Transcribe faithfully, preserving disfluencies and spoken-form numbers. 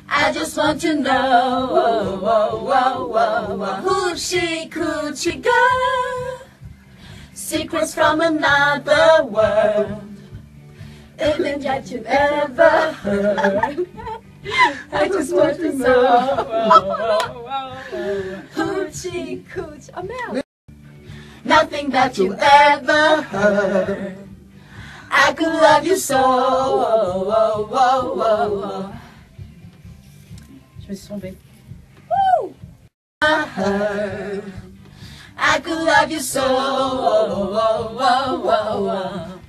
I just want to know, oh, oh, oh, oh, oh. Hoochie Coochie Girl, secrets from another world, anything that you've ever heard. I just want to know, oh, oh, oh, oh. Hoochie Coochie, oh, man. Nothing that you ever heard. I could love you so, oh, oh, oh, oh, oh. Je me suis trompée. Woo! I heard I could love you so, oh, oh, oh, oh, oh.